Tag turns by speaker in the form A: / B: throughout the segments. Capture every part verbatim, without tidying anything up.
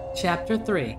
A: Chapter three.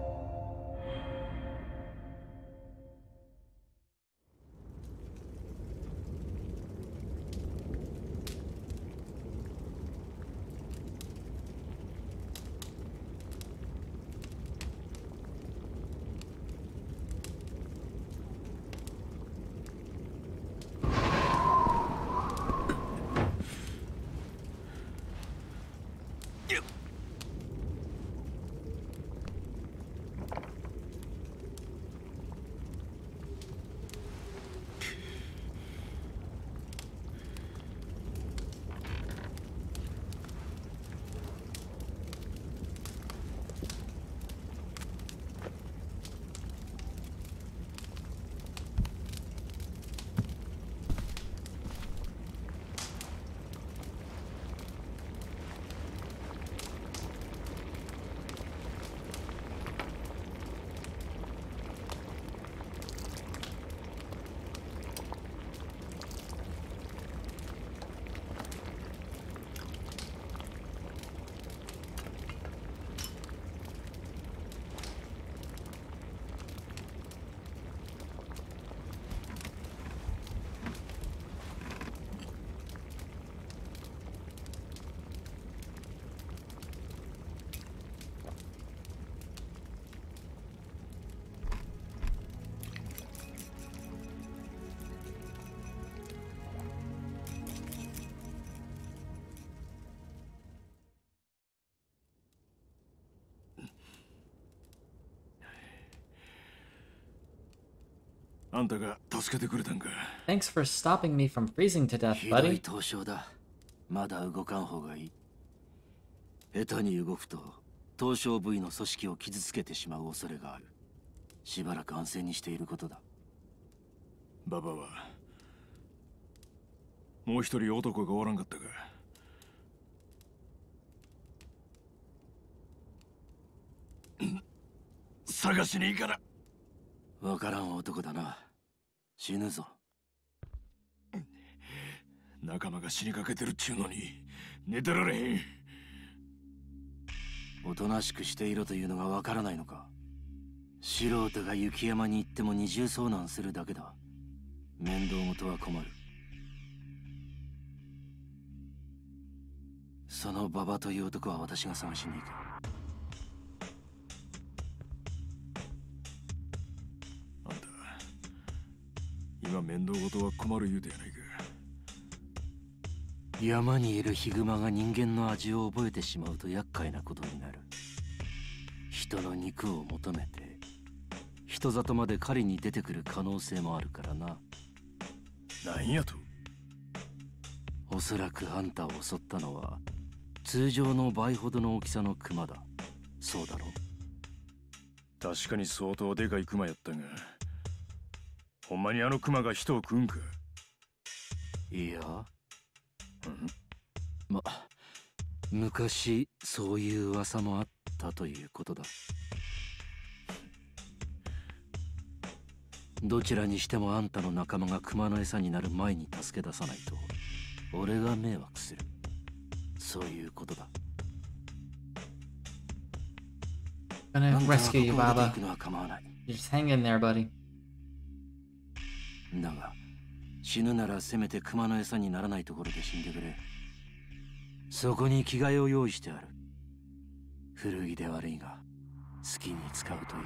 A: Thanks for stopping me from freezing to death, buddy.
B: 凍傷だ。まだ動かん方がいい。下手に動くと、凍傷部位の組織を傷つけてしまう恐れがある。しばらく安静にしていることだ。
C: ババは、もう一人男がおらんかったか。探しに行かな。
B: わからん男だな。死ぬぞ。
C: 仲間が死にかけてるっちゅうのに寝てられへん。
B: おとなしくしていろというのがわからないのか。素人が雪山に行っても二重遭難するだけだ。面倒事は困る。その馬場という男は私が探しに行く。
C: 今面倒事は困る言うてやないか。
B: 山にいるヒグマが人間の味を覚えてしまうと厄介なことになる。人の肉を求めて人里まで狩りに出てくる可能性もあるからな。
C: なんやと。
B: おそらくあんたを襲ったのは通常の倍ほどの大きさのクマだ。そうだろう。
C: 確かに相当でかいクマやったが、ほんまにあのクマが人を食うんか。
B: いや、
C: うん、
B: ま、昔そういう噂もあったということだ。どちらにしてもあんたの仲間がクマの餌になる前に助け出さないと俺が迷惑する。そういうことだ。
A: Gonna rescue you, Baba.
B: のは構わない。
A: You just hang in there, buddy.
B: だが死ぬならせめてクマの餌にならないところで死んでくれ。そこに着替えを用意してある。古着で悪いが好きに使うといい。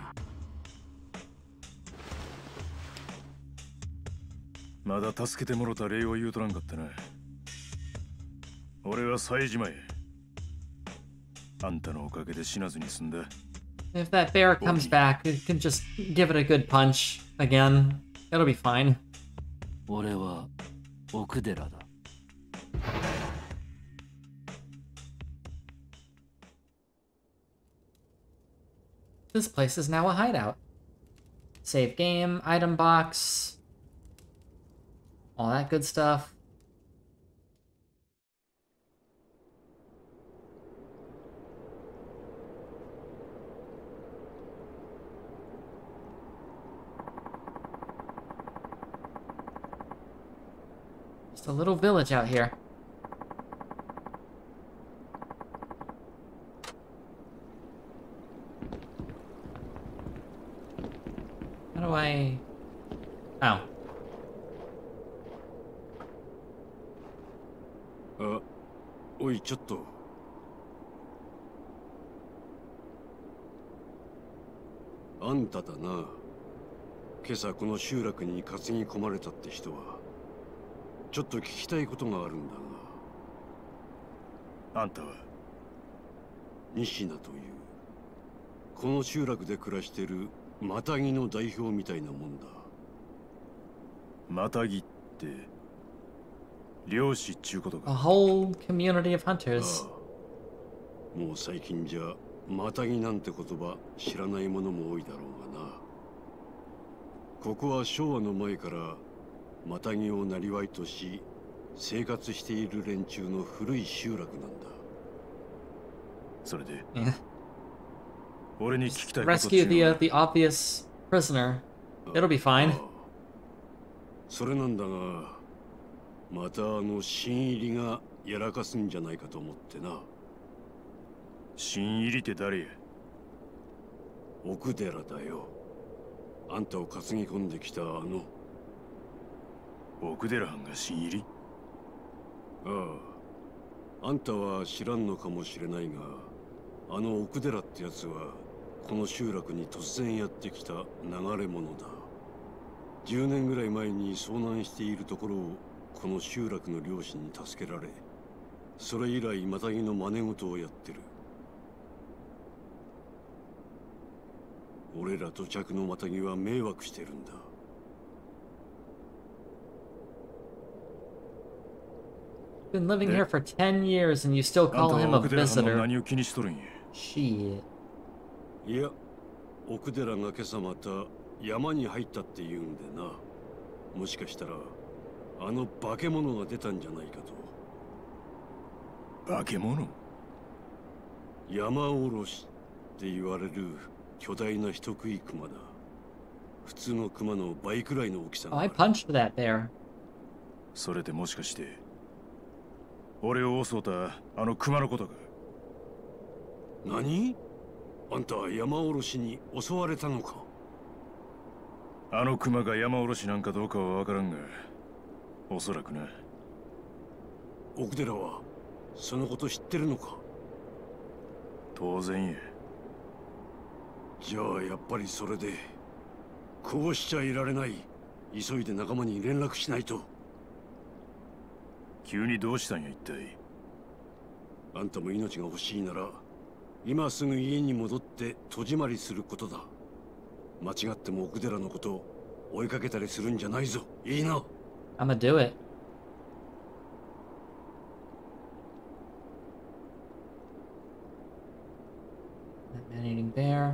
C: まだ助けてもろた礼を言うとらんかったな。俺は冴島へ。あんたのおかげで死なずに済んだ。
A: If that bear comes back, you can just give it a good punch again. It'll be fine.
B: 俺は奥寺だ。
A: This place is now a hideout. Save game, item box, all that good stuff. Just a little village out here. do I... Oh.
D: あ、おいちょっと。あんただな。今朝この集落に担ぎ込まれたって人はちょっと聞きたいことがあるんだ
C: が。あんたは
D: 西名というこの集落で暮らしてるマタギの代表みたいなもんだ。
C: マタギって漁師っちゅうことか。
A: A whole community of hunters.
D: ああ、もう最近じゃマタギなんて言葉知らない者も多いだろうがな。ここは昭和の前からマタギを生りとし生活している連中の古い集落なんだ。
C: それで
A: Yeah.
C: 俺に聞きたいことっちゅ
A: Rescue
C: う
A: the
C: の
A: uh,
C: は
A: the obvious prisoner. It'll be
D: あ
A: fine.
D: あ、それなんだが、またあの新入りがやらかすんじゃないかと思ってな。
C: 新入りって誰や？
D: 奥寺だよ。あんたを担ぎ込んできたあの。
C: 奥寺藩が新入り？
D: ああ、あんたは知らんのかもしれないが、あの奥寺ってやつはこの集落に突然やってきた流れ者だ。じゅうねんぐらい前に遭難しているところをこの集落の漁師に助けられ、それ以来マタギの真似事をやってる。俺ら土着のマタギは迷惑してるんだ。
A: Been living here for ten years and you still
C: あんた
A: call him
C: は
A: a
C: 奥寺藩の
A: visitor.
C: 何を気にしとるんや？
A: Shit.
D: いや、奥寺が今朝また山に入ったって言うんでな。もしかしたらあの化け物が出たんじゃないかと。
C: 化け物？
D: 山おろしって言われる巨大な人食い熊だ。普通の熊の倍くらいの大きさ
A: Oh,
D: があ
A: I
D: る。
A: punched that bear.
C: それでもしかして俺を襲うたあの熊のことか？
D: 何？あんたは山おろしに襲われたのか？
C: あの熊が山おろしなんかどうかは分からんが、おそらくな。
D: 奥寺はそのこと知ってるのか？
C: 当然や。
D: じゃあやっぱりそれでこうしちゃいられない。急いで仲間に連絡しないと。
C: 急にどうしたんや一体？
D: あんたも命が欲しいなら今すぐ家に戻って戸締まりすることだ。間違っても奥寺のことを追いかけたりするんじゃないぞ。いいな。
A: I'ma do it. Man-eating bear.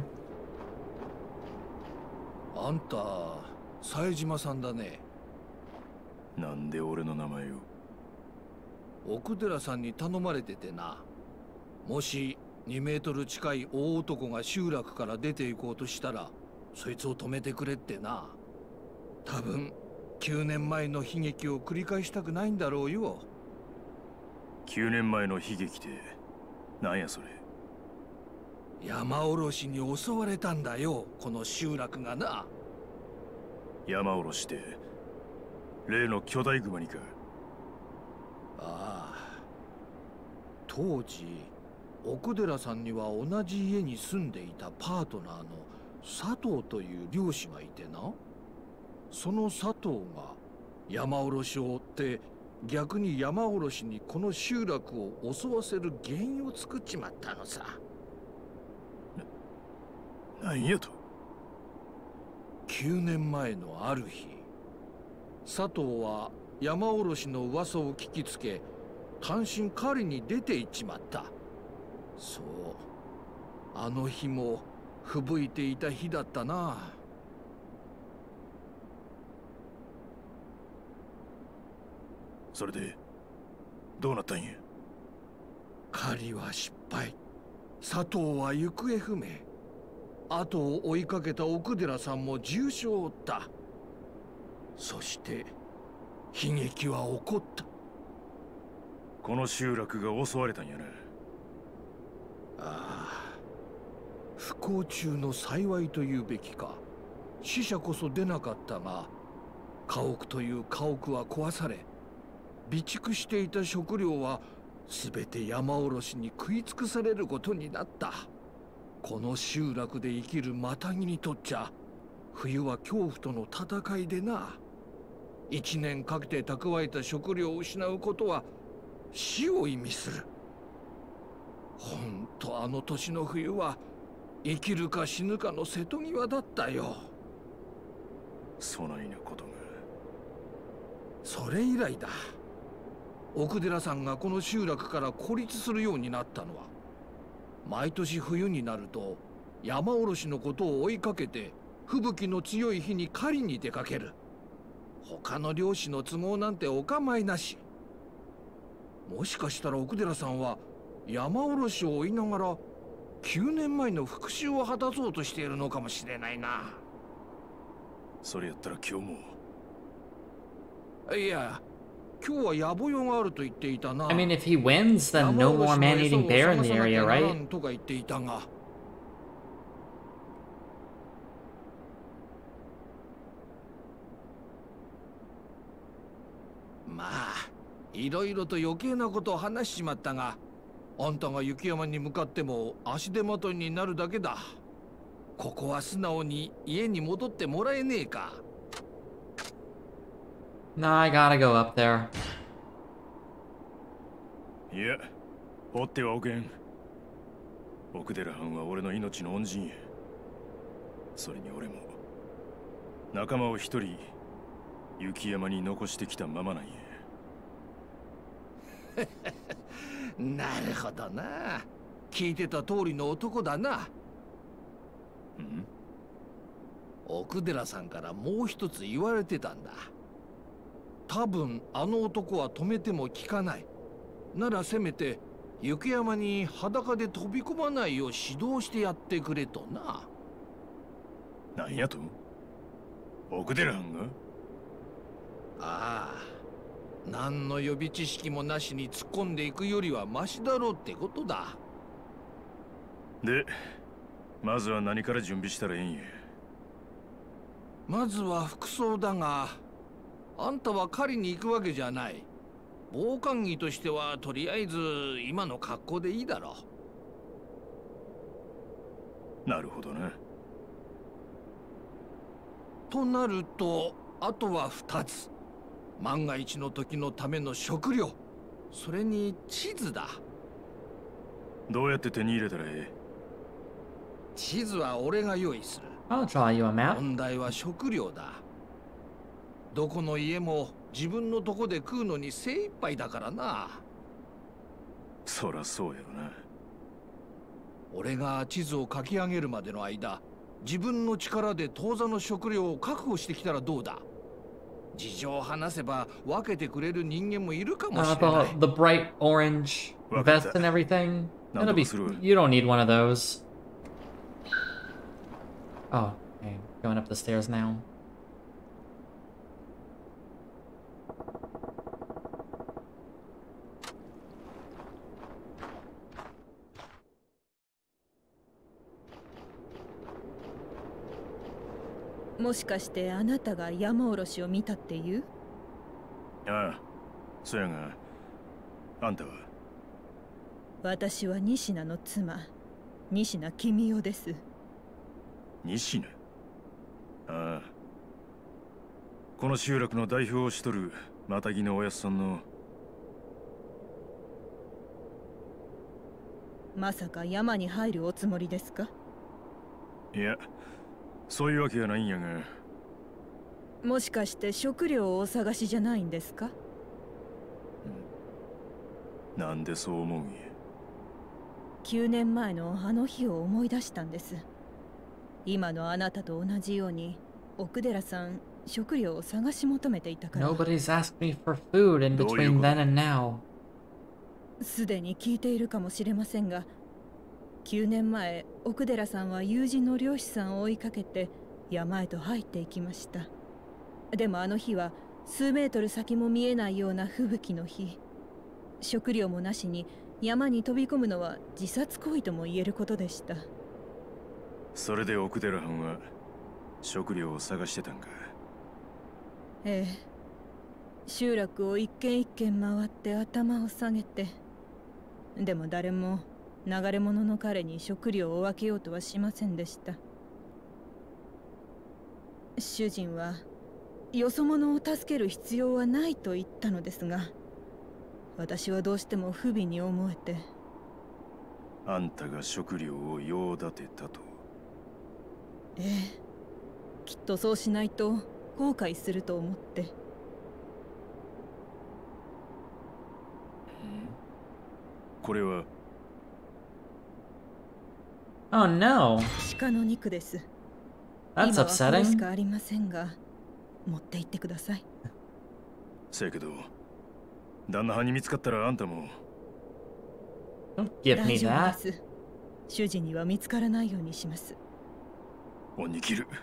E: あんた、冴島さんだね。
C: なんで俺の名前を？
E: 奥寺さんに頼まれててな。もしにメートル近い大男が集落から出て行こうとしたら、そいつを止めてくれってな。多分きゅうねんまえの悲劇を繰り返したくないんだろうよ。
C: きゅうねんまえの悲劇ってなんやそれ？
E: 山おろしに襲われたんだよ、この集落がな。
C: 山おろしって例の巨大熊にか？
E: ああ、当時奥寺さんには同じ家に住んでいたパートナーの佐藤という漁師がいてな。その佐藤が山おろしを追って逆に山おろしにこの集落を襲わせる原因を作っちまったのさ。
C: なんやと？
E: きゅうねんまえのある日、佐藤は山おろしの噂を聞きつけ単身狩りに出て行っちまった。そう、あの日も吹雪いていた日だったな。
C: それでどうなったんや？
E: 狩りは失敗。佐藤は行方不明。後を追いかけた奥寺さんも重傷を負った。そして悲劇は起こった。
C: この集落が襲われたんやな。
E: ああ、不幸中の幸いというべきか。 死者こそ出なかったが、家屋という家屋は壊され、備蓄していた食料は全て山おろしに食い尽くされることになった。この集落で生きるマタギにとっちゃ、冬は恐怖との戦いでな。一年かけて蓄えた食料を失うことは死を意味する。ほんとあの年の冬は生きるか死ぬかの瀬戸際だったよ。
C: そないなことが。
E: それ以来だ。奥寺さんがこの集落から孤立するようになったのは、毎年冬になると山おろしのことを追いかけて吹雪の強い日に狩りに出かける。他の漁師の都合なんてお構いなし。もしかしたら奥寺さんは山おろしを追いながらきゅうねんまえの復讐を果たそうとしているのかもしれないな。
C: それやったら今日も。
E: いや、今日は野暮用があると言っていたな。
A: I mean, if he wins, then no more man-eating bear in the area, right?
E: とか言っていたが。まあ、いろいろと余計なことを話しちまったが、あんたが雪山に向かっても足手まといになるだけだ。ここは素直に家に戻ってもらえねえか。
A: No, I gotta go up there.
C: いや、放ってはおけん。奥寺藩は俺の命の恩人や。それに俺も仲間を一人雪山に残してきたままなんや。
E: なるほどな。聞いてた通りの男だな。
C: ん？
E: 奥寺さんからもう一つ言われてたんだ。多分あの男は止めても効かない。ならせめて雪山に裸で飛び込まないよう指導してやってくれとな。
C: なんやと？奥寺藩が？
E: ああ、何の予備知識もなしに突っ込んでいくよりはマシだろうってことだ。
C: で、まずは何から準備したらええんや。
E: まずは服装だが、あんたは狩りに行くわけじゃない。防寒着としてはとりあえず今の格好でいいだろ
C: う。なるほどな。
E: となるとあとは二つ。万が一の時のための食料、それに地図だ。
C: どうやって手に入れたらええ？
E: 地図は俺が用意する。
A: I'll draw you a map.
E: 問題は食料だ。どこの家も自分のとこで食うのに精一杯だからな。
C: そらそうやろな。
E: 俺が地図を書き上げるまでの間、自分の力で当座の食料を確保してきたらどうだ。事情を話せば分けてくれる人間もいるかもし
A: Uh,
E: れない。
A: the, the bright orange vest and everything. It'll be. You don't need one of those. Oh, okay. Going up the stairs now.
F: 「もしかしてあなたが山おろしを見たっていう？
C: ああ、そやが、あんたは？
F: 私は仁科の妻、仁科君代です。
C: 仁科？ああ、この集落の代表をしとるマタギのおやっさんの。
F: まさか山に入るおつもりですか？
C: いや、そういうわけはないんやが。
F: もしかして食料をお探しじゃないんですか？
C: なんでそう思うんや。
F: きゅうねんまえのあの日を思い出したんです。今のあなたと同じように奥寺さん食料を探し求めていたから。
A: Nobody's asked me for food in between then and now.
F: すでに聞いているかもしれませんが、きゅうねんまえ奥寺さんは友人の漁師さんを追いかけて山へと入っていきました。でもあの日は数メートル先も見えないような吹雪の日。食料もなしに山に飛び込むのは自殺行為とも言えることでした。
C: それで奥寺藩は食料を探してたんか。
F: ええ。集落を一軒一軒回って頭を下げて。でも誰も流れ者の彼に食料を分けようとはしませんでした。主人はよそ者を助ける必要はないと言ったのですが、私はどうしても不憫に思えて。
C: あんたが食料を用立てたと。
F: ええ。きっとそうしないと後悔すると思って。
C: これは。
A: Oh no.
F: 鹿の肉です。
A: That's
F: 今はこれし
A: upsetting.
F: かありませんが、持って行ってください。
C: せやけど、旦那派に見つかったらあんたも。
A: Don't give
F: 大
A: me
F: 丈夫
A: that.
F: です。主人には見つからないようにします。
C: 恩に切る。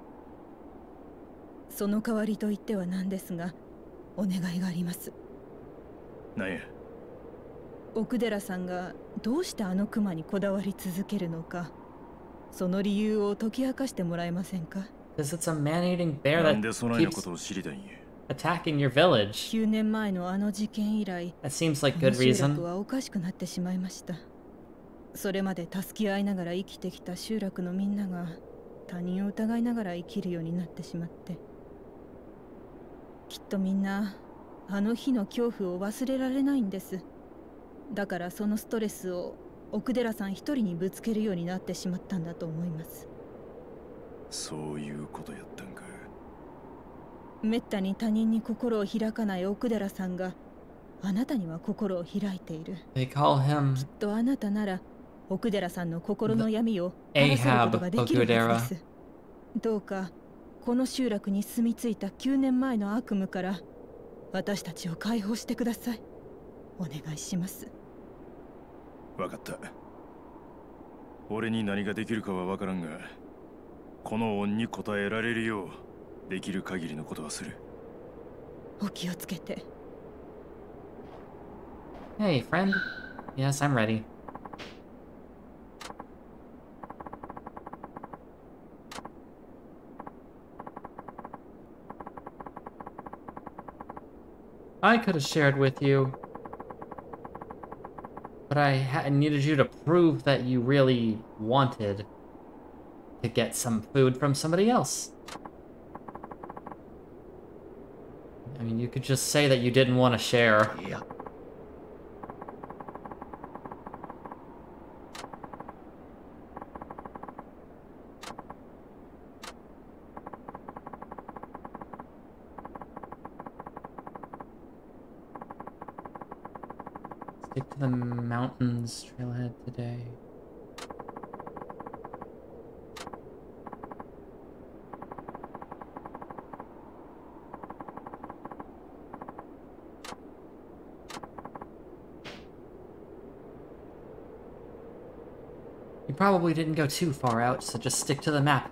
F: その代わりと言ってはなんですが、お願いがあります。
C: なんや。
F: 奥寺さんがどうしてあの熊にこだわり続けるのか、その理由を解き明かしてもらえませんか？
A: Because it's a man-eating bear
C: なん
A: that
C: でそないなこ
A: keeps
C: とを知りたいんや。
A: attacking your village.
F: きゅうねんまえのあの事件以来、
A: That seems like
F: この
A: good
F: 集落
A: reason.
F: はおかしくなってしまいました。それまで助け合いながら生きてきた集落のみんなが他人を疑いながら生きるようになってしまって、きっとみんなあの日の恐怖を忘れられないんです。だからそのストレスを奥寺さん一人にぶつけるようになってしまったんだと思います。
C: そういうことやったんか。
F: めったに他人に心を開かない奥寺さんがあなたには心を開いている。
A: They call him
F: きっとあなたなら奥寺さんの心の闇を晴らせることができるはずです。どうかこの集落に住み着いたきゅうねんまえの悪夢から私たちを解放してください。お願いします。
C: わかった。俺に何ができるかはわからんが、この恩に応えられるようできる限りのことはする。
F: お気をつけて。
A: Hey, friend. Yes, I'm ready. I could have shared with you, but I ha needed you to prove that you really wanted to get some food from somebody else. I mean, you could just say that you didn't want to share.
E: いや、
A: Stick to the mountains trailhead today. You probably didn't go too far out, so just stick to the map.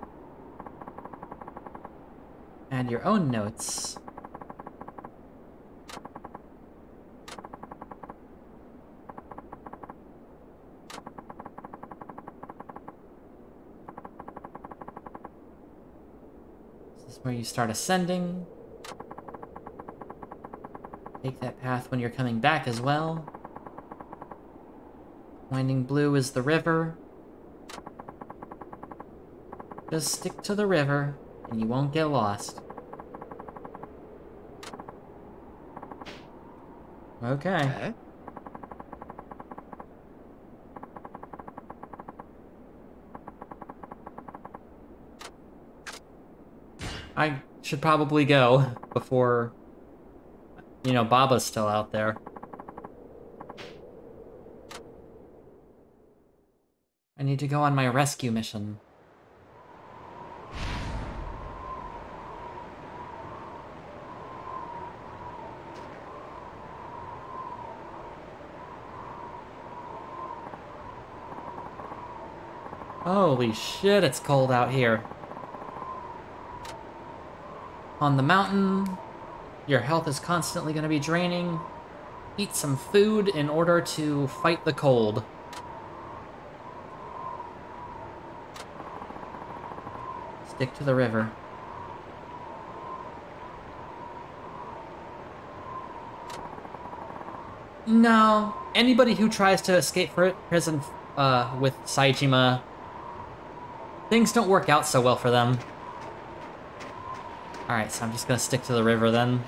A: Add your own notes. This is where you start ascending. Take that path when you're coming back as well. Winding blue is the river. Just stick to the river, and you won't get lost. Okay.
E: え
A: I should probably go before, you know, Baba's still out there. I need to go on my rescue mission. Holy shit, it's cold out here. On the mountain, your health is constantly going to be draining. Eat some food in order to fight the cold. Stick to the river. No. Anybody who tries to escape for prison uh, with Saejima, things don't work out so well for them. Alright, so I'm just gonna stick to the river then.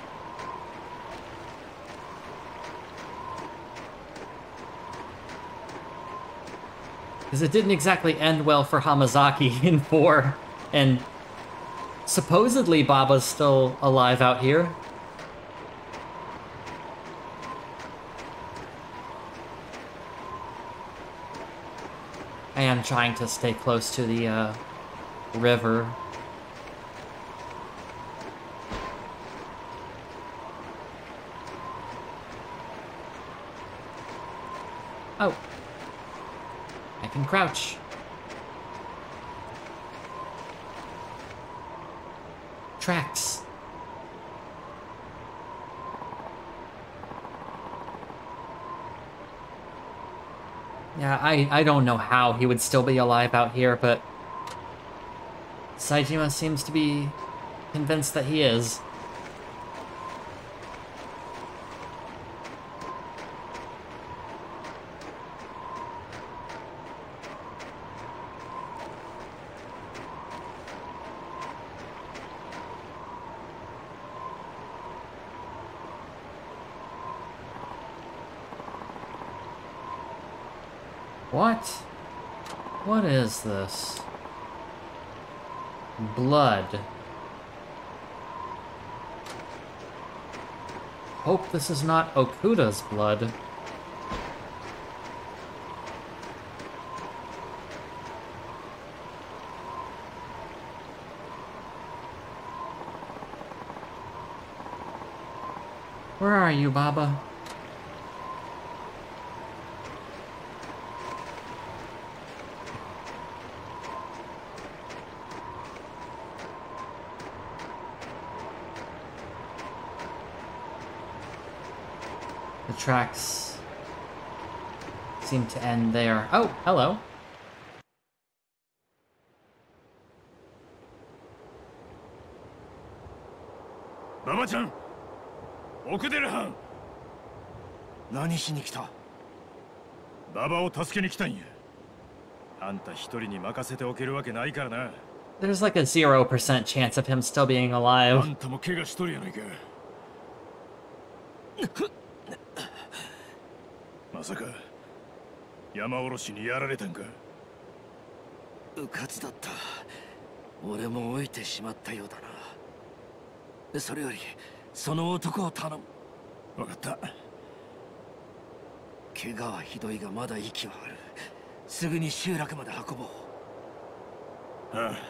A: Because it didn't exactly end well for Hamazaki in four, and supposedly Baba's still alive out here. I am trying to stay close to the uh, river. Oh. I can crouch. Tracks. Yeah, I, I don't know how he would still be alive out here, but Saejima seems to be convinced that he is. What? What is this? Blood. Hope this is not Okuda's blood. Where are you, Baba? The tracks seem to end there. Oh, hello.
C: Baba-chan! Okudera Han!
B: 何しに来た？
C: ババを助けに来たんや。あんた一人に任せておけるわけないからな。
A: There's like a zero percent chance of him still being
C: あ
A: alive.
C: んたも怪我しとるやないか。まさか山おろしにやられたんか。
B: うかつだった。俺も老いてしまったようだな。それよりその男を頼む。
C: 分かった。
B: 怪我はひどいがまだ息はある。すぐに集落まで運ぼう。
C: ああ。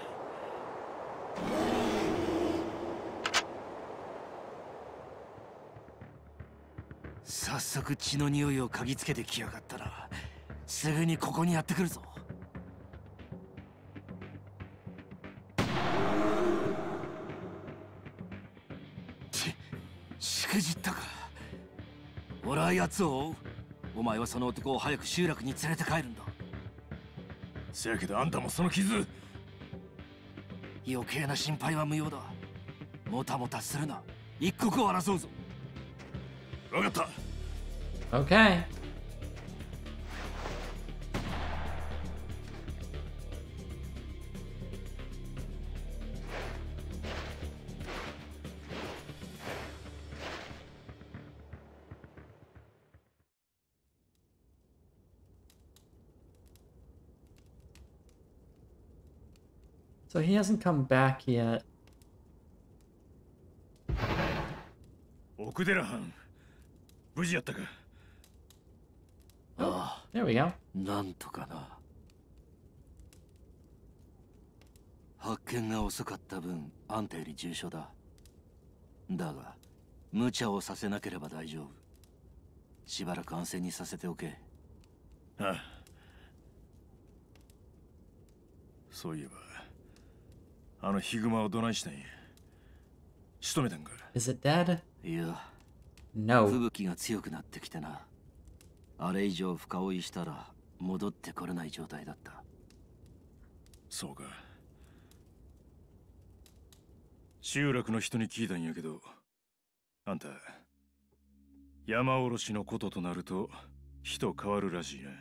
B: 早速血の匂いを嗅ぎつけてきやがったな。すぐにここにやってくるぞ。ち、しくじったか。俺は奴を追う。お前はその男を早く集落に連れて帰るんだ。
C: せやけどあんたもその傷。
B: 余計な心配は無用だ。もたもたするな。一刻を争うぞ。
C: 分かった。
A: Okay. So he hasn't come back yet.
C: 奥寺藩、無事やったか。
B: ああ、
A: There we go.
B: なんとかな。発見が遅かった分、あんたより重傷だ。だが、無茶をさせなければ大丈夫。しばらく安静にさせておけ。
C: ああ。そういえば、あのヒグマをどないしたんや。仕留めたんか。
A: Is it dead?
B: いや、
A: No.
B: 吹雪が強くなってきてな。あれ以上深追いしたら戻ってこれない状態だった。
C: そうか。 集落の人に聞いたんやけど、あんた山おろしのこととなると人変わるらしいな。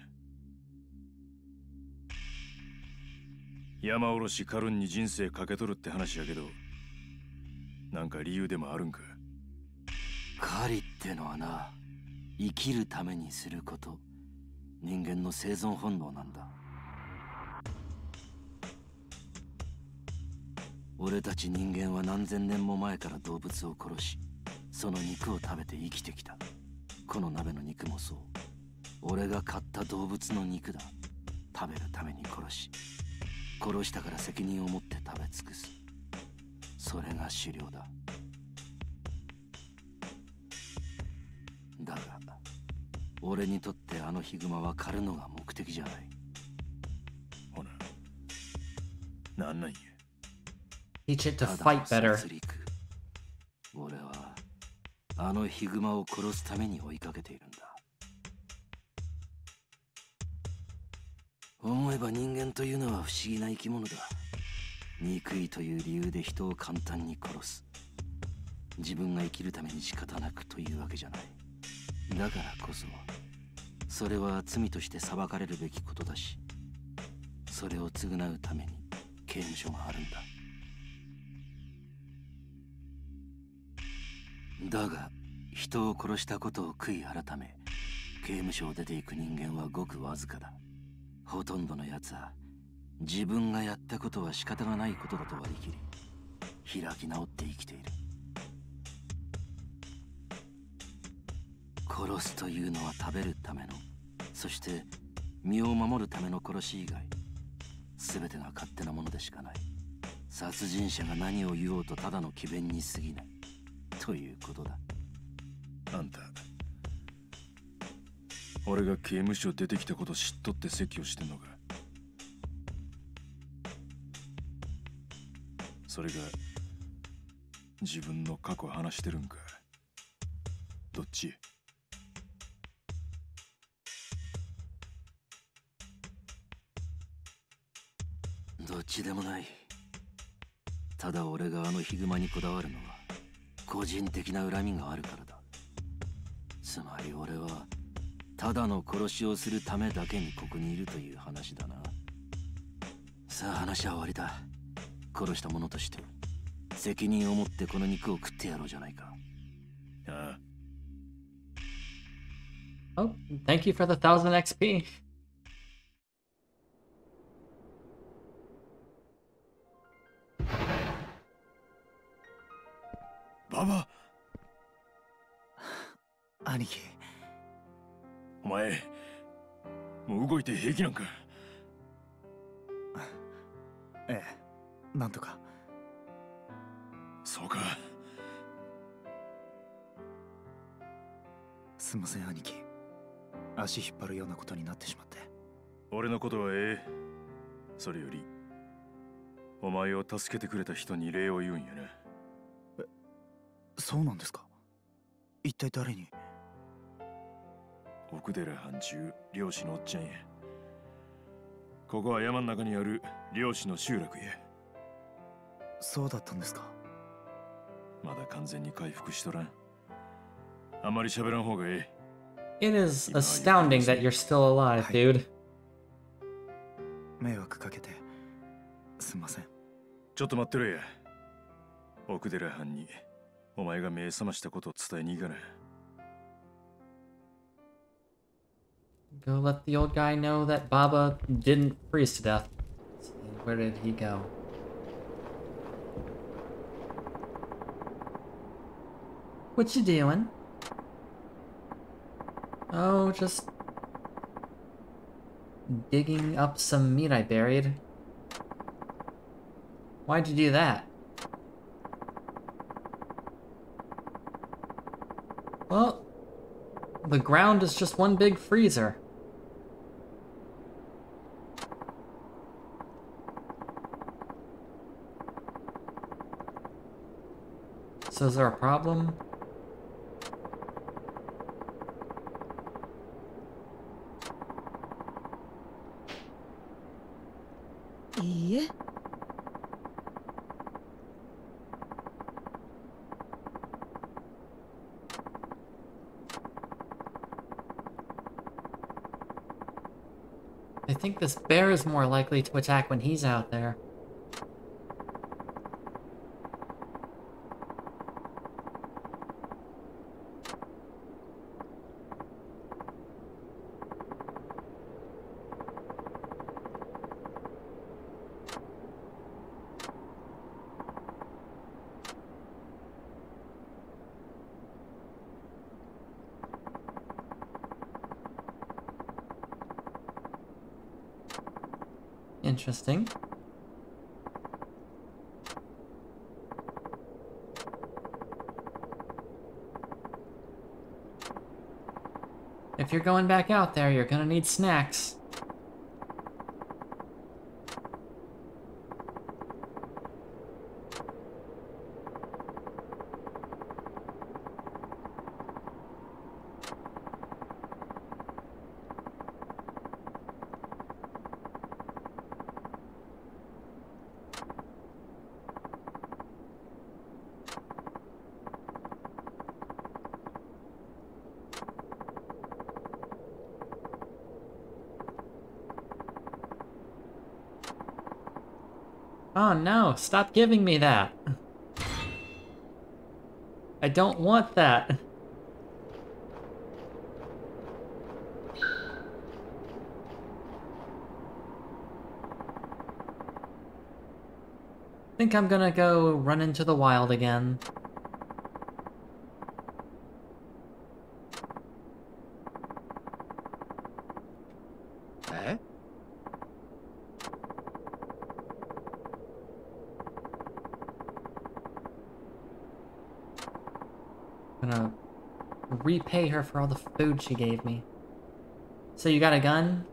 C: 山おろしカルンに人生かけとるって話やけど、なんか理由でもあるんか？
B: 狩りってのはな、生きるためにすること、人間の生存本能なんだ。俺たち人間は何千年も前から動物を殺し、その肉を食べて生きてきた。この鍋の肉もそう。俺が買った動物の肉だ。食べるために殺し、殺したから責任を持って食べ尽くす。それが狩猟だ。だが俺にとってあのヒグマは狩るのが目的じゃない。
C: ほな、なんなんや。
A: Teach it to fight better.
B: 俺はあのヒグマを殺すために追いかけているんだ。思えば人間というのは不思議な生き物だ。憎いという理由で人を簡単に殺す。自分が生きるために仕方なくというわけじゃない。だからこそそれは罪として裁かれるべきことだし、それを償うために刑務所があるんだ。だが人を殺したことを悔い改め刑務所を出ていく人間はごくわずかだ。ほとんどのやつは自分がやったことは仕方がないことだと割り切り開き直って生きている。殺すというのは食べるための、そして身を守るための殺し以外、全てが勝手なものでしかない。殺人者が何を言おうとただの詭弁に過ぎないということだ。
C: あんた、俺が刑務所出てきたこと知っとって説教してんのか？それが自分の過去話してるんか？どっち？
B: どっちでもない。ただ俺があのヒグマにこだわるのは個人的な恨みがあるからだ。つまり俺はただの殺しをするためだけにここにいるという話だな。さあ話は終わりだ。殺した者として責任を持ってこの肉を食ってやろうじゃないか。
C: あ
A: Oh, thank you for the thousand X P.
C: ババ、
G: 兄貴、
C: お前もう動いて平気なんか？
G: ええ、なんとか。
C: そうか。
G: すんません兄貴、足引っ張るようなことになってしまって。
C: 俺のことはええ。それよりお前を助けてくれた人に礼を言うんやな。
G: え、そうなんですか？一体誰に？
C: 奥寺藩中漁師のおっちゃんや。ここは山の中にある漁師の集落や。
G: そうだったんですか。
C: まだ完全に回復しとらん。あんまり喋らん方がえ
A: え。It is astounding that you're still alive, dude.
G: 迷惑かけてすんません。
C: ちょっと待ってろや。奥寺藩にお前が目覚ましたことを伝えに行かな。
A: Go let the old guy know that Baba didn't freeze to death. Where did he go? What you doing? Oh, just digging up some meat I buried. Why'd you do that? Well, the ground is just one big freezer. So is there a problem? I think this bear is more likely to attack when he's out there. Interesting. If you're going back out there, you're gonna need snacks. Oh no, stop giving me that. I don't want that. I think I'm gonna go run into the wild again.
E: Eh?
A: I'm gonna repay her for all the food she gave me. So you got a gun?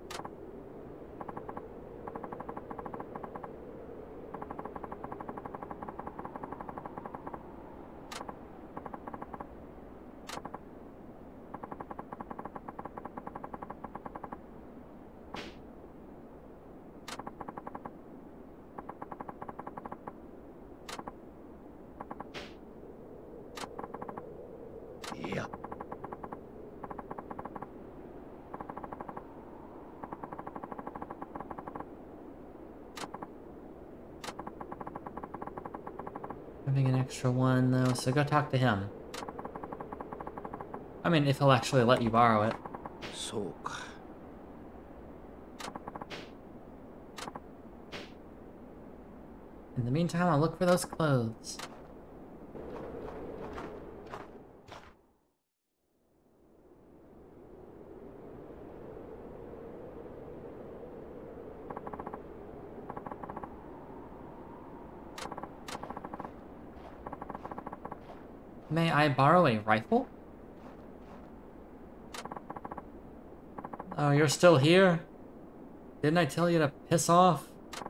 E: Yeah.
A: Having an extra one though, so go talk to him. I mean, if he'll actually let you borrow it.
E: そうか。
A: In the meantime, I'll look for those clothes. May I borrow a rifle? Oh, you're still here? Didn't I tell you to piss off?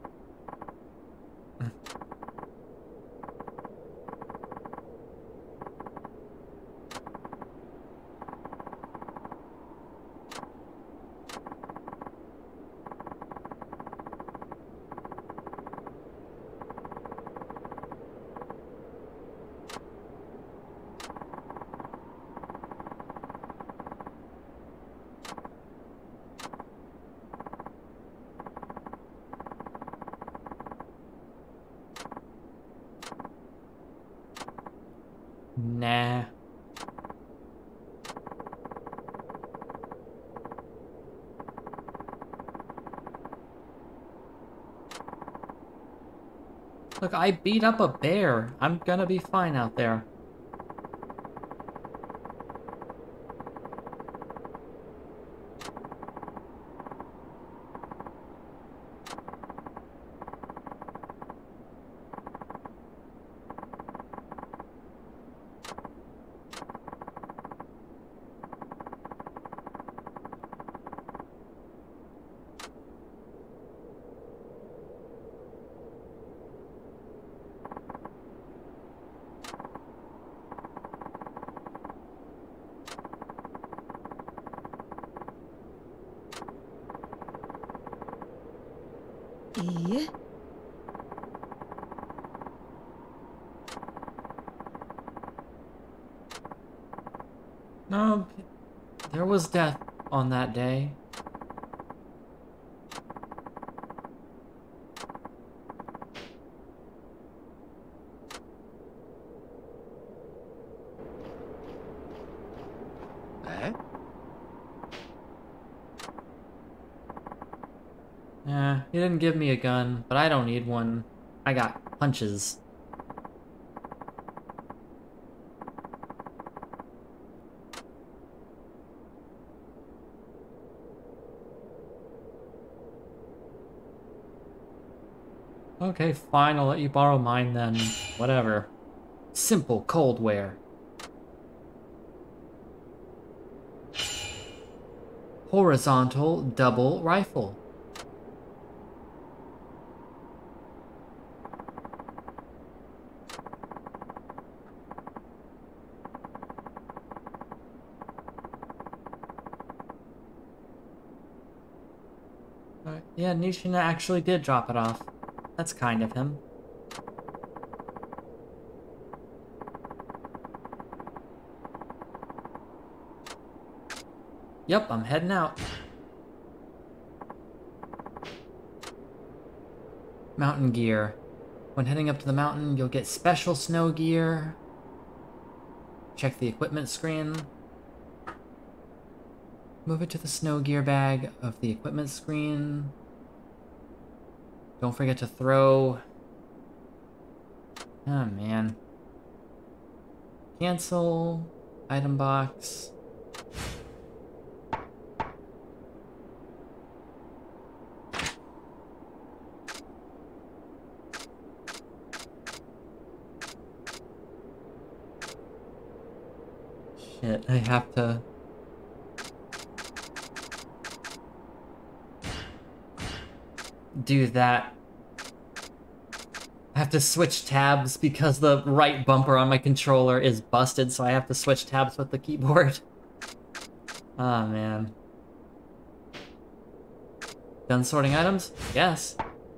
A: Nah. Look, I beat up a bear. I'm gonna be fine out there.
F: いいえ。
A: No, there was death on that day. he didn't give me a gun, but I don't need one. I got punches. Okay, fine, I'll let you borrow mine then. Whatever. Simple coldware. Horizontal double rifle. Uh, yeah, Nishina actually did drop it off. That's kind of him. Yep, I'm heading out. Mountain gear. When heading up to the mountain, you'll get special snow gear. Check the equipment screen. Move it to the snow gear bag of the equipment screen. Don't forget to throw... Oh, man. Cancel. Item box. Shit, I have to... do that. I have to switch tabs because the right bumper on my controller is busted, so I have to switch tabs with the keyboard. Oh, man. Done sorting items? Yes.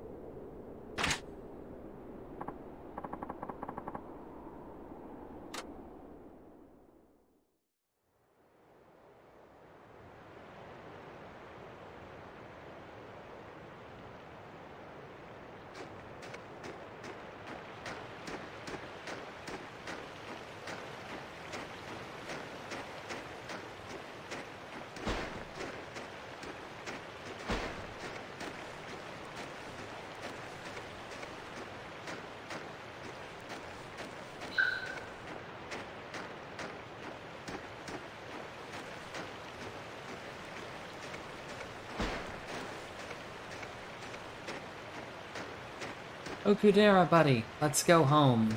A: Okudera, buddy. Let's go home.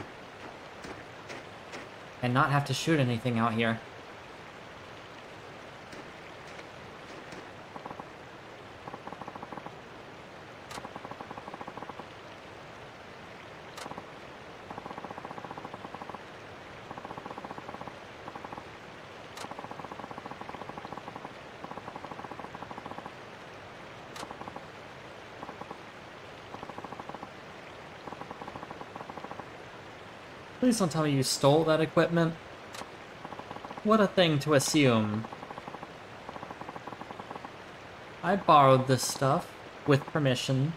A: And not have to shoot anything out here. Please don't tell me you stole that equipment. What a thing to assume. I borrowed this stuff with permission.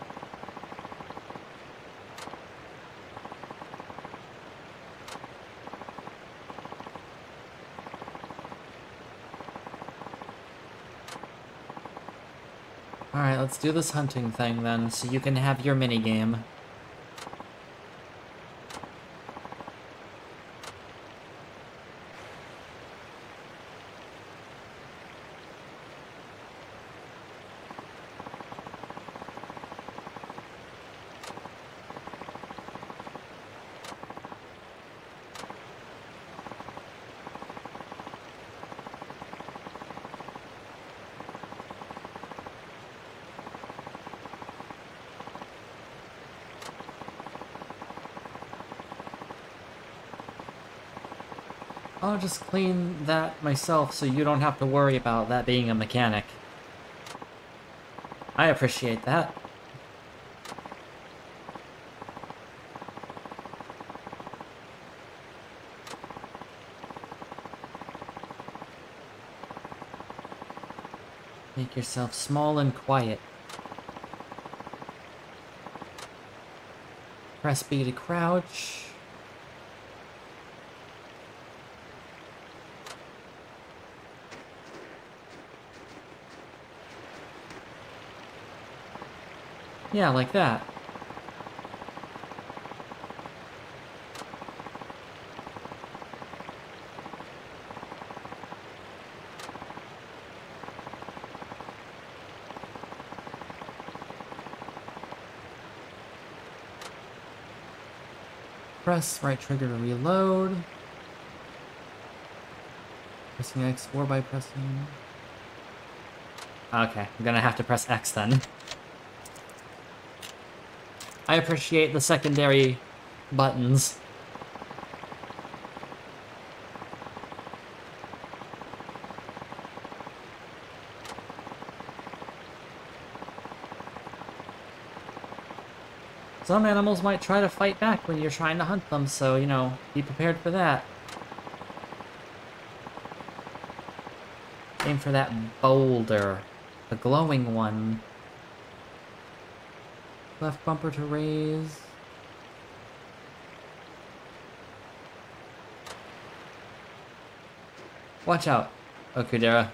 A: Alright, let's do this hunting thing then, so you can have your minigame. I'll just clean that myself so you don't have to worry about that being a mechanic. I appreciate that. Make yourself small and quiet. Press B to crouch. Yeah, like that. Press right trigger to reload. Pressing X four by pressing... Okay, I'm gonna have to press X then. I appreciate the secondary buttons. Some animals might try to fight back when you're trying to hunt them, so, you know, be prepared for that. Aim for that boulder. The glowing one. Left bumper to raise. Watch out, Okudera.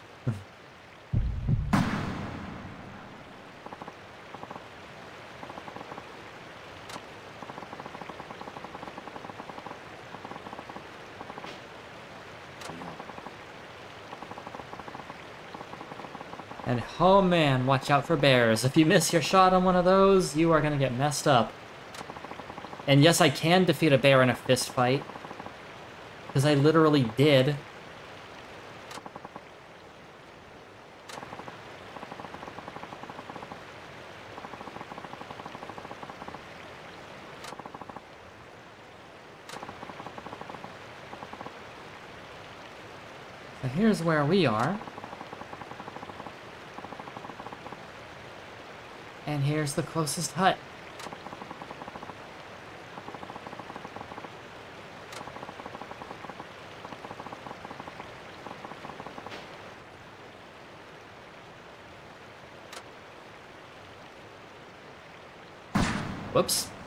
A: And oh man, watch out for bears. If you miss your shot on one of those, you are gonna get messed up. And yes, I can defeat a bear in a fist fight. Because I literally did. So here's where we are. And here's the closest hut. Whoops.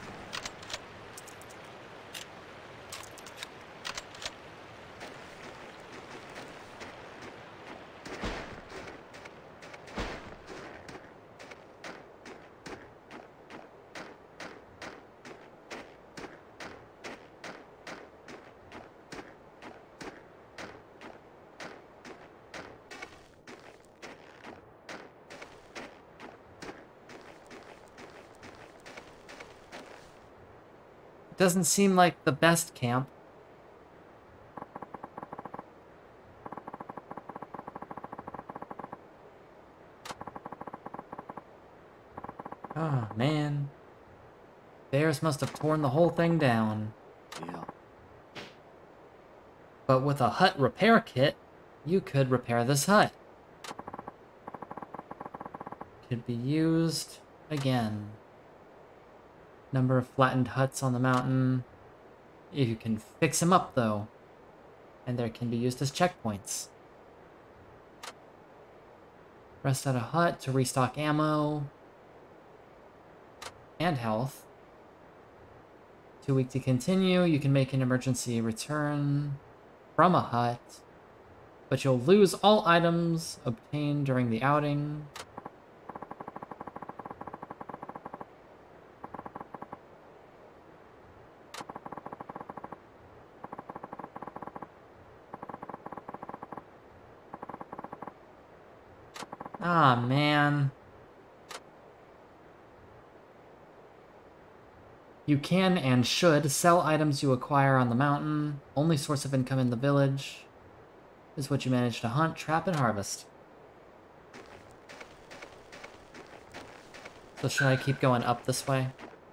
A: Doesn't seem like the best camp. Oh, man. Bears must have torn the whole thing down.
B: Yeah.
A: But with a hut repair kit, you could repair this hut. Could be used again. Number of flattened huts on the mountain. You can fix them up, though. And they can be used as checkpoints. Rest at a hut to restock ammo. And health. Too weak to continue, you can make an emergency return from a hut. But you'll lose all items obtained during the outing. Ah, man. You can and should sell items you acquire on the mountain. Only source of income in the village is what you manage to hunt, trap, and harvest. So should I keep going up this way?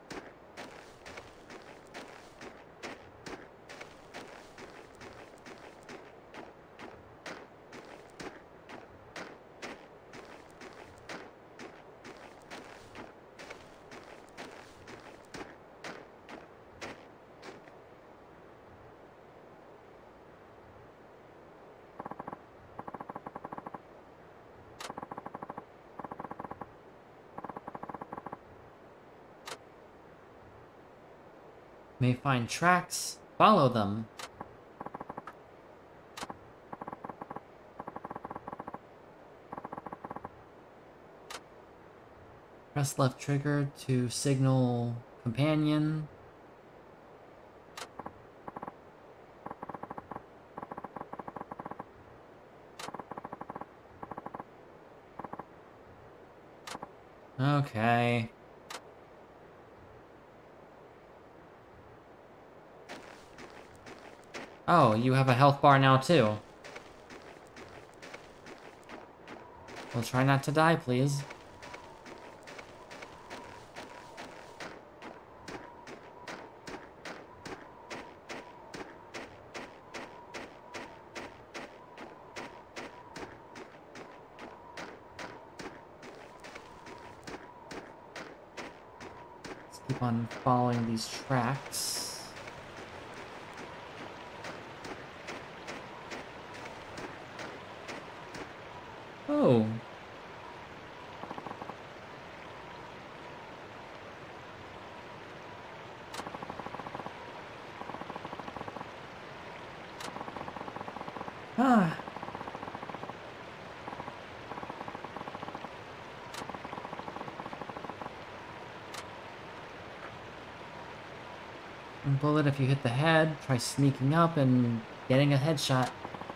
A: May find tracks, follow them. Press left trigger to signal companion. Okay. Oh, you have a health bar now too. Well, try not to die, please. Let's keep on following these tracks. Oh. Ah. One bullet if you hit the head. Try sneaking up and getting a headshot.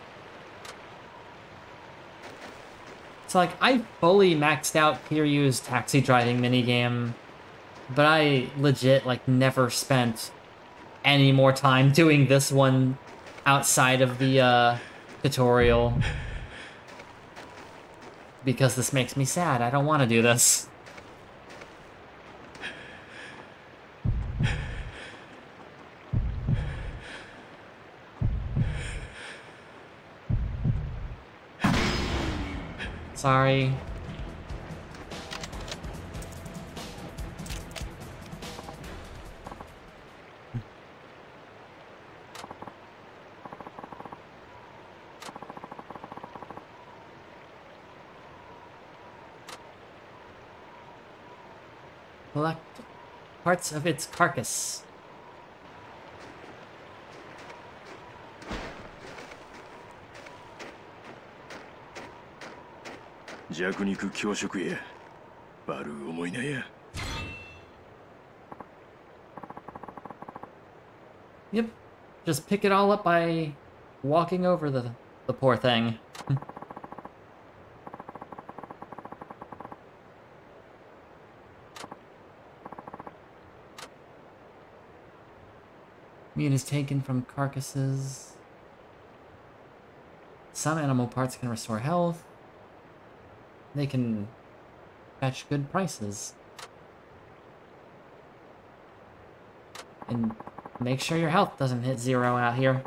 A: It's like, I fully maxed out Kiryu's taxi driving minigame, but I legit, like, never spent any more time doing this one outside of the, uh, tutorial. Because this makes me sad. I don't want to do this. Sorry. Collect parts of its carcass.
C: 弱肉強食や悪う思いなや。
A: Yep. Just pick it all up by walking over the, the poor thing. Meat is taken from carcasses. Some animal parts can restore health. They can fetch good prices. And make sure your health doesn't hit zero out here.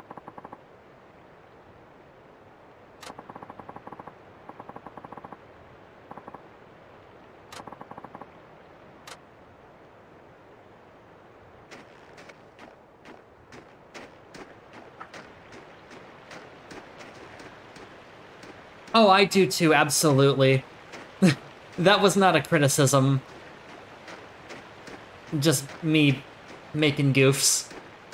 A: Oh, I do too, absolutely. That was not a criticism. Just me making goofs.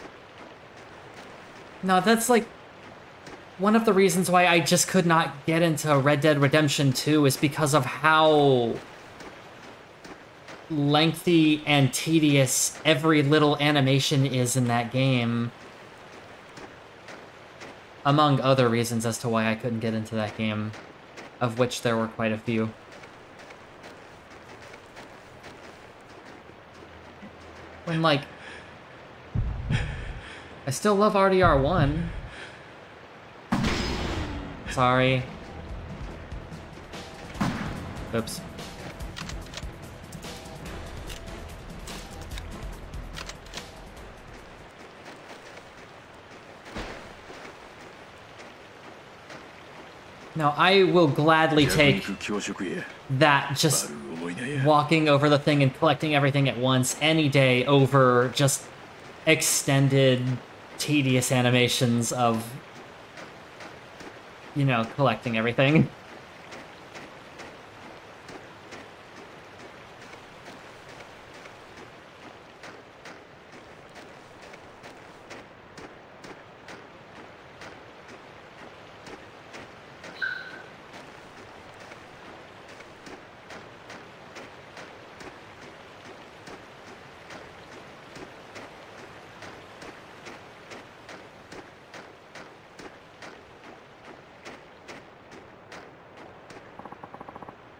A: No, that's like one of the reasons why I just could not get into Red Dead Redemption two is because of how lengthy and tedious every little animation is in that game. Among other reasons as to why I couldn't get into that game, of which there were quite a few. When, like, I still love R D R one. Sorry. Oops. Now, I will gladly take that, just walking over the thing and collecting everything at once any day over just extended, tedious animations of, you know, collecting everything.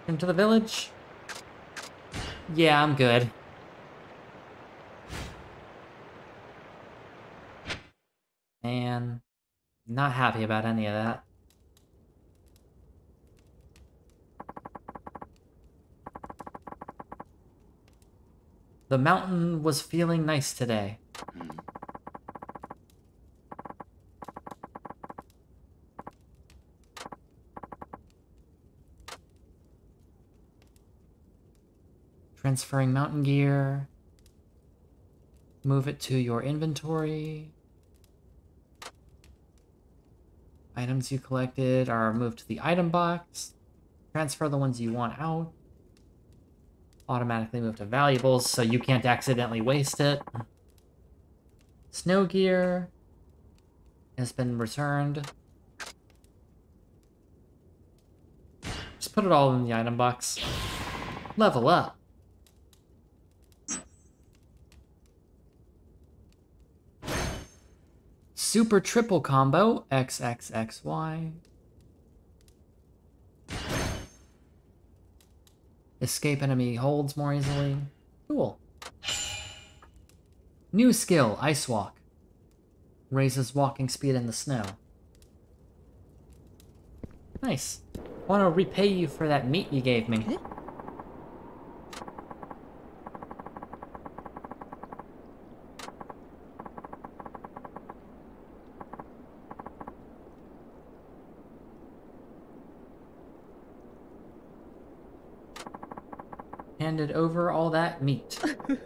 A: Into the village? Yeah, I'm good. Man, not happy about any of that. The mountain was feeling nice today. Transferring mountain gear. Move it to your inventory. Items you collected are moved to the item box. Transfer the ones you want out. Automatically move to valuables so you can't accidentally waste it. Snow gear has been returned. Just put it all in the item box. Level up. Super triple combo, X X X Y. Escape enemy holds more easily. Cool. New skill, Ice Walk. Raises walking speed in the snow. Nice. I want to repay you for that meat you gave me. Handed over all that meat.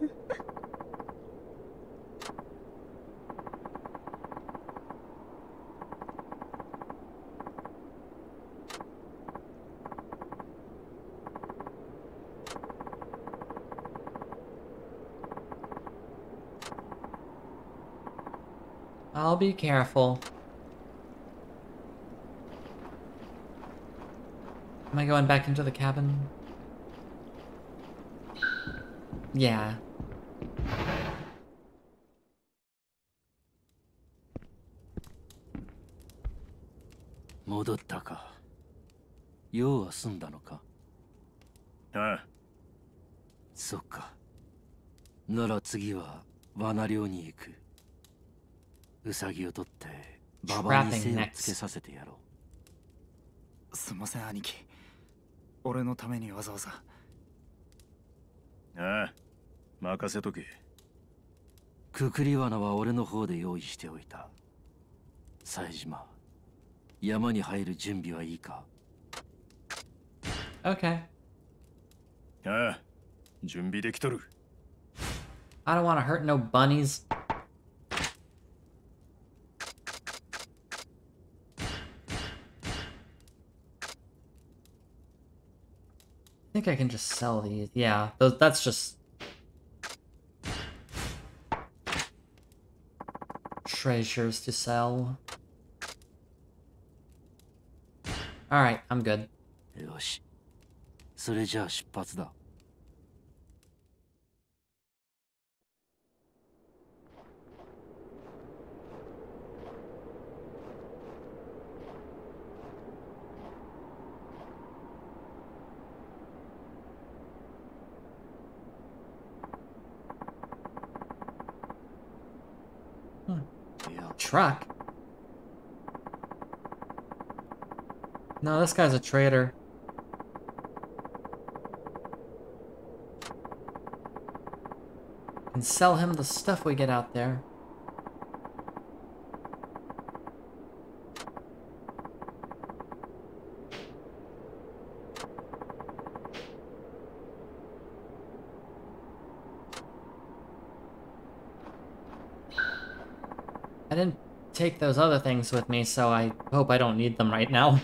A: I'll be careful. Am I going back into the cabin? Yeah.
B: Modota ka. 用は済んだのか?
C: ああ。
B: そっか。なら次は罠猟に行く。ウサギを取ってババに背をつけさせてやろ
G: う。すみません兄貴。俺のためにわざわざ。
C: ああ。任せとけ。
B: くくり罠は俺の方で用意しておいた。冴島、山に入る準備はいいか?
A: Okay.
C: ああ、準備できとる。
A: I don't want to hurt no bunnies. I think I can just sell these. Yeah, those, that's just treasures to sell. Alright, I'm good.
B: よし。それじゃあ出発だ。
A: Truck? No, this guy's a traitor. And sell him the stuff we get out there. I didn't take those other things with me, so I hope I don't need them right now.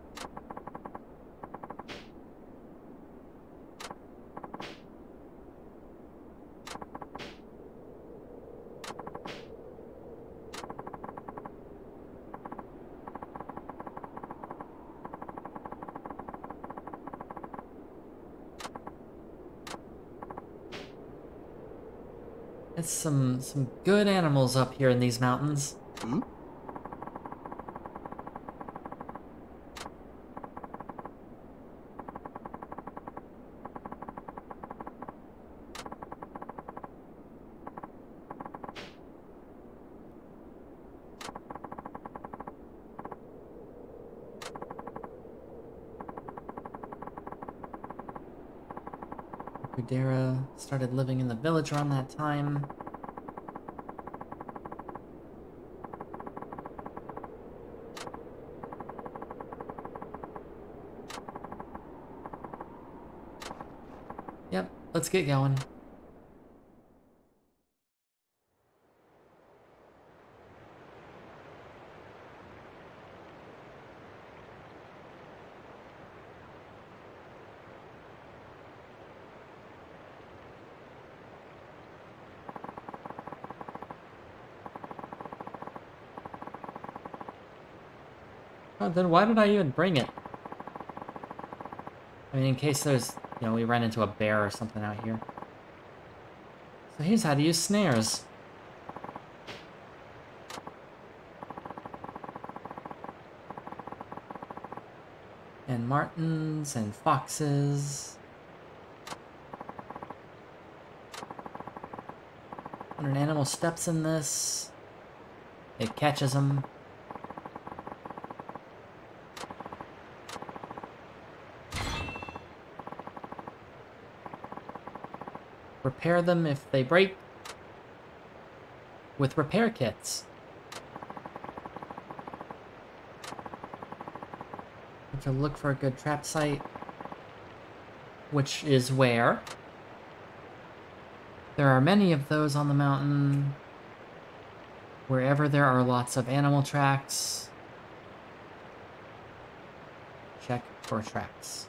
A: It's some some good animals up here in these mountains.
G: Hmm?
A: Okudera started living in the village around that time. Yep, let's get going. Oh, then why did I even bring it? I mean, in case there's, you know, we ran into a bear or something out here. So here's how to use snares. And martens and foxes. When an animal steps in this, it catches them. Repair them if they break with repair kits. Have to look for a good trap site, which is where there are many of those on the mountain. Wherever there are lots of animal tracks, check for tracks.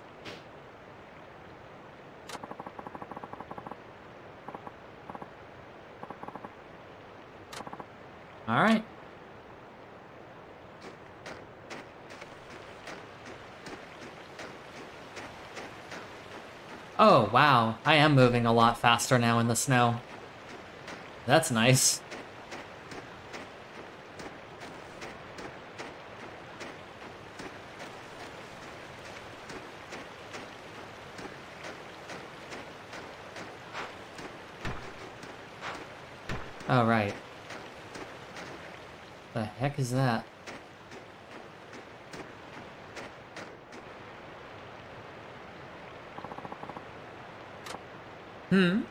A: All right. Oh, wow. I am moving a lot faster now in the snow. That's nice. Oh, right. The heck is that? Hmm.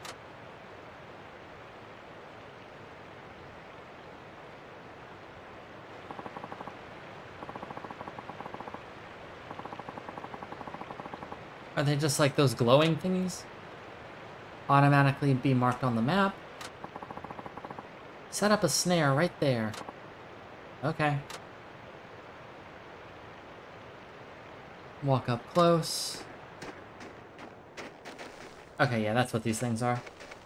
A: Are they just like those glowing thingies? Automatically be marked on the map. Set up a snare right there. Okay. Walk up close. Okay, yeah, that's what these things are.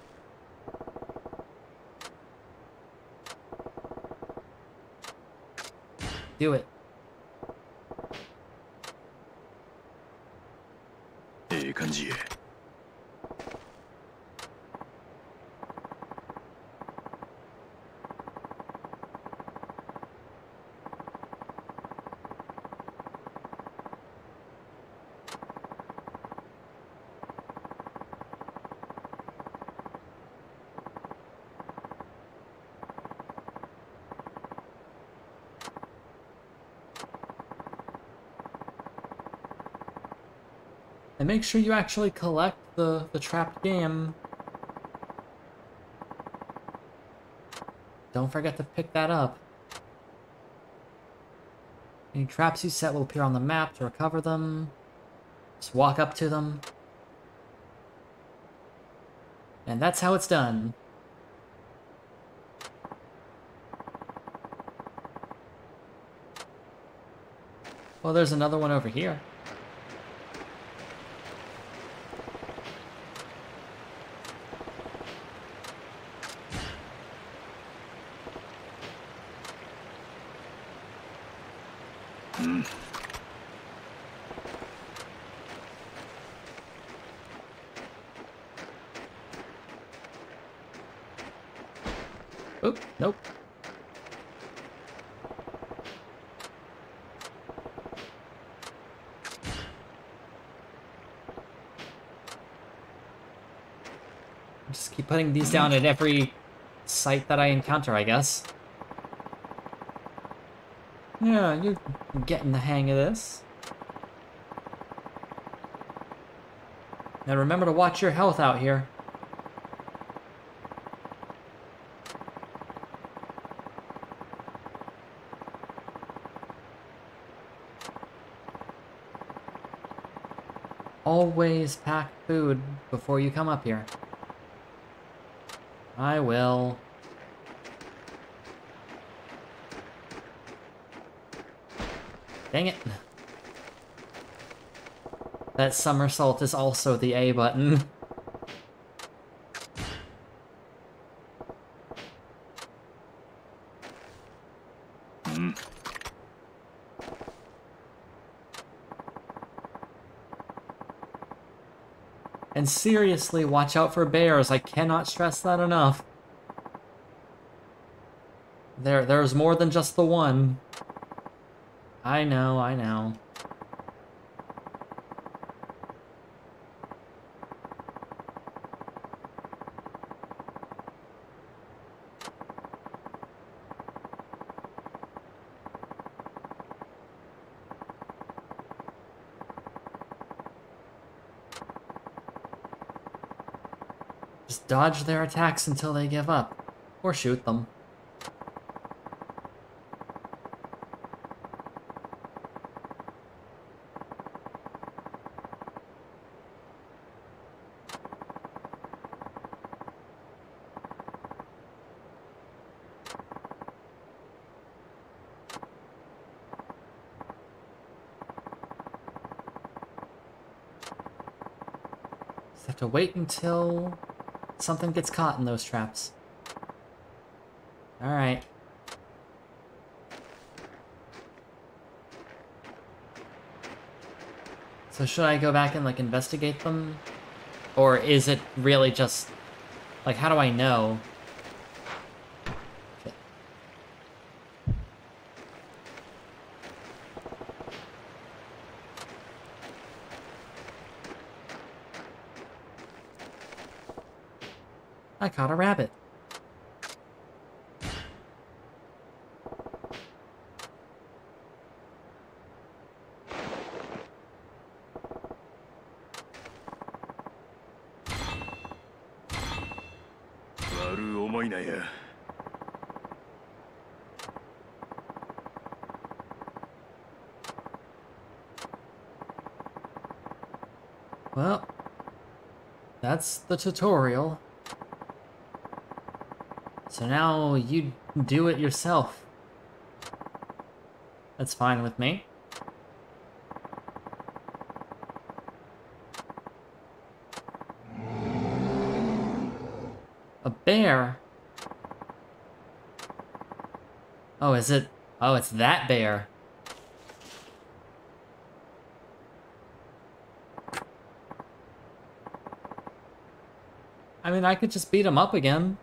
A: Do it.
C: ええ感じ。
A: And make sure you actually collect the, the trapped game. Don't forget to pick that up. Any traps you set will appear on the map to recover them. Just walk up to them. And that's how it's done. Well, there's another one over here. Oop, nope. Just keep putting these down at every site that I encounter, I guess. Yeah, you're getting the hang of this. Now remember to watch your health out here. Always pack food before you come up here. I will. Dang it. That somersault is also the A button.
C: Mm.
A: And seriously, watch out for bears. I cannot stress that enough. There, there's more than just the one. I know, I know. Just dodge their attacks until they give up. Or shoot them. Just have to wait until something gets caught in those traps. Alright. So should I go back and, like, investigate them? Or is it really just... Like, how do I know? Shit. I caught a rabbit. Well, that's the tutorial. So now you do it yourself. That's fine with me. A bear? Oh, is it? Oh, it's that bear. I mean, I could just beat him up again.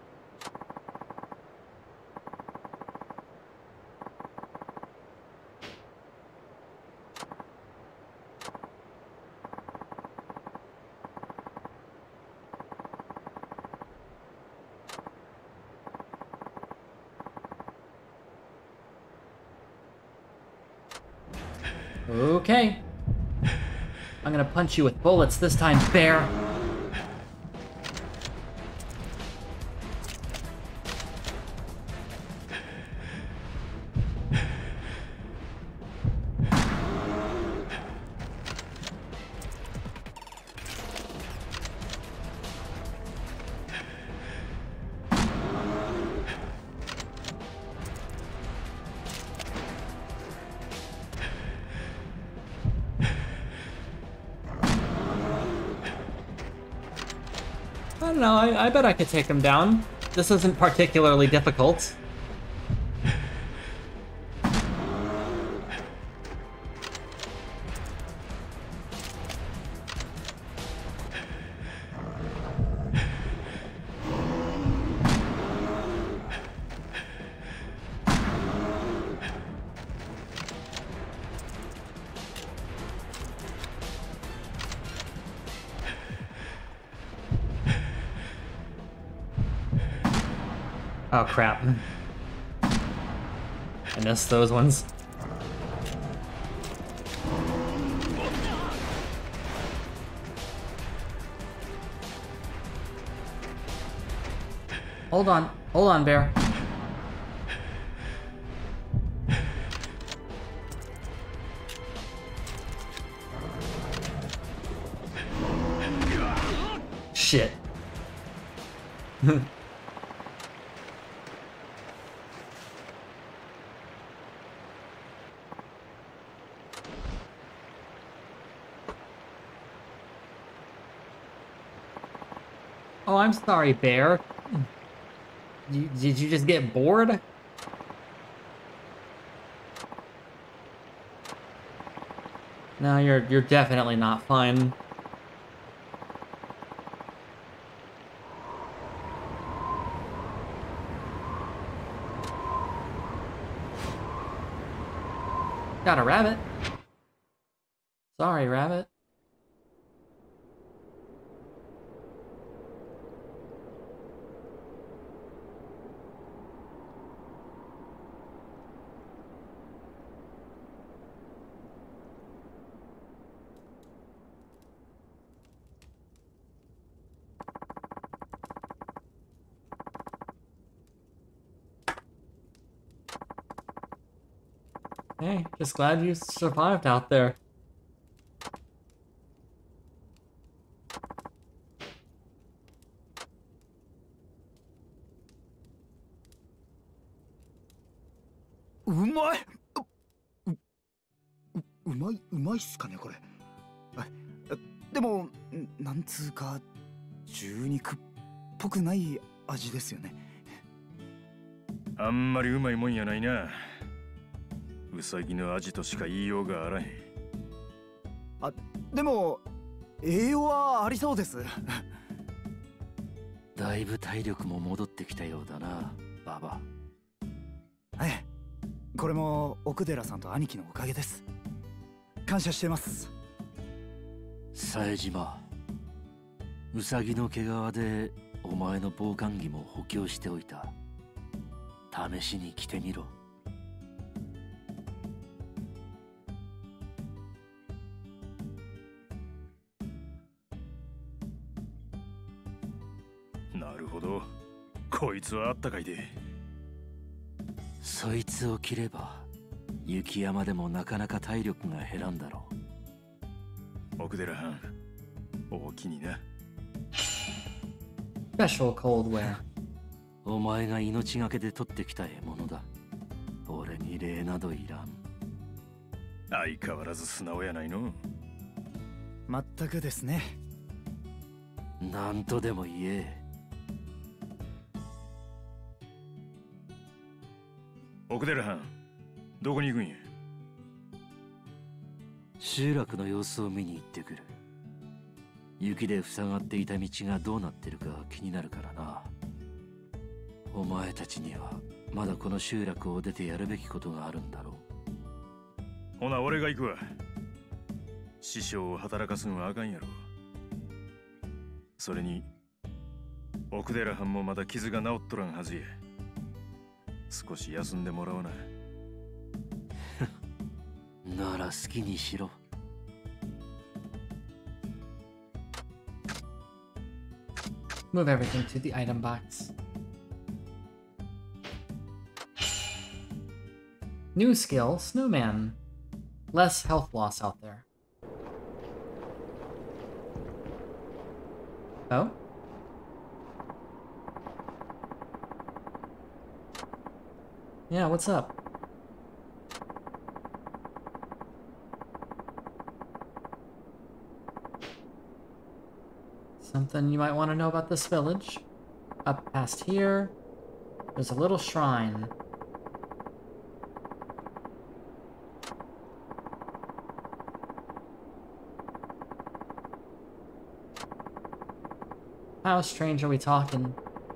A: Okay. I'm gonna punch you with bullets this time, bear. I don't know, I, I bet I could take him down. This isn't particularly difficult. Oh crap. I missed those ones. Hold on. Hold on, bear. Shit. Oh, I'm sorry, bear. You, did you just get bored? No, you're you're definitely not fine. Got a rabbit. Sorry, rabbit. Hey, just glad you survived out there.
G: うまい。う、う、うまい、うまいっすかねこれ。あ、でもなんつうか獣肉っぽくない味ですよね。
C: あんまりうまいもんやないな。ウサギの味としか言いようがあらへん。
G: あ、でも栄養はありそうです。
B: だいぶ体力も戻ってきたようだな、ババ。
G: ええ、これも奥寺さんと兄貴のおかげです。感謝してます。
B: 冴島、ウサギの毛皮でお前の防寒着も補強しておいた。試しに着てみろ。
C: なるほど。こいつはあったかいで。
B: そいつを着れば雪山でもなかなか体力が減らんだろ
C: う。奥寺藩、お気にな。
A: Special cold wear.
B: お前が命がけで取ってきた獲物だ。俺に礼などいらん。
C: 相変わらず素直やないの。
G: まったくですね。
B: なんとでも言え。
C: 奥寺藩、どこに行くんや。
B: 集落の様子を見に行ってくる。雪で塞がっていた道がどうなってるか気になるからな。お前たちにはまだこの集落を出てやるべきことがあるんだろ
C: う。ほな俺が行くわ。師匠を働かすんはあかんやろ。それに奥寺藩もまだ傷が治っとらんはずや。少し休んでもらおうな。
B: なら好きにしろ。
A: Move everything to the item box. New skill, Snowman. Less health loss out there. Oh? Yeah, what's up? Something you might want to know about this village. Up past here, there's a little shrine. How strange are we talking?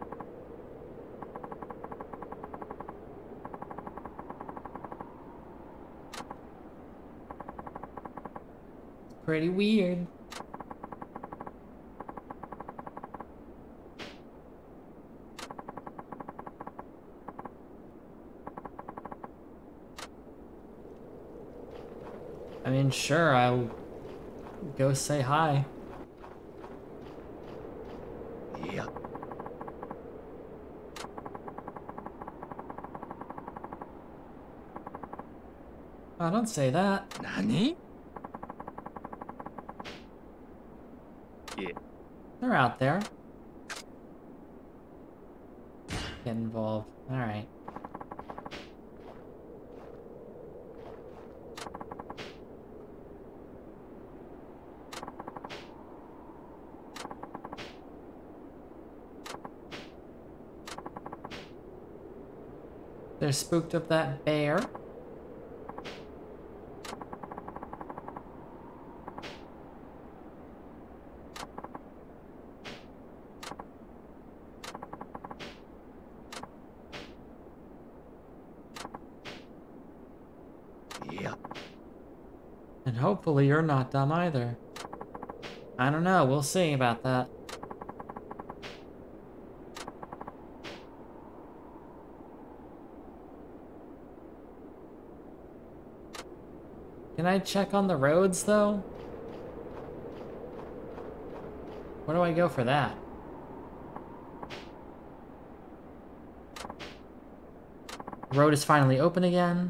A: It's pretty weird. I mean, sure, I'll go say hi. Oh, don't say that.
E: 何？
A: They're out there. Get involved. Alright. They're spooked of that bear.
E: Yeah.
A: And hopefully you're not dumb either. I don't know, we'll see about that. Can I check on the roads, though? Where do I go for that? The road is finally open again.